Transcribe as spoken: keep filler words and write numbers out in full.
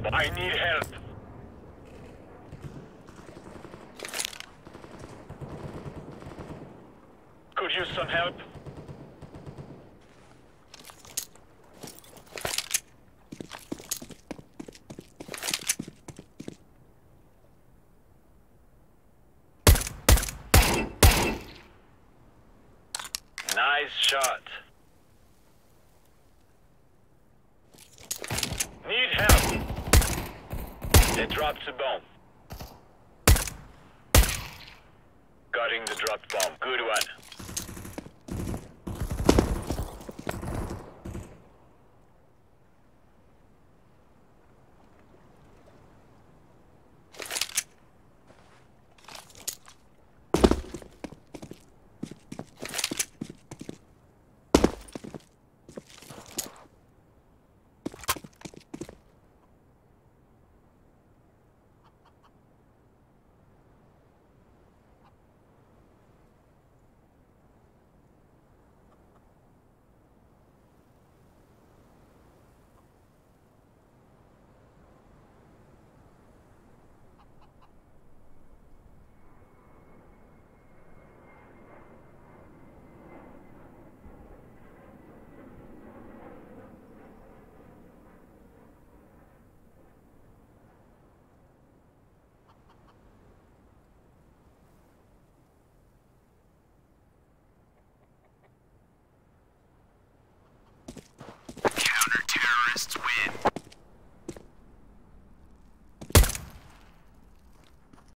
I need help. Could use some help. Nice shot. Need help. They dropped the bomb. Gutting the dropped bomb. Good one.